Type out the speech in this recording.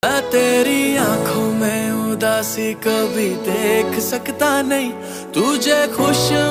मैं तेरी आंखों में उदासी कभी देख सकता नहीं, तुझे खुश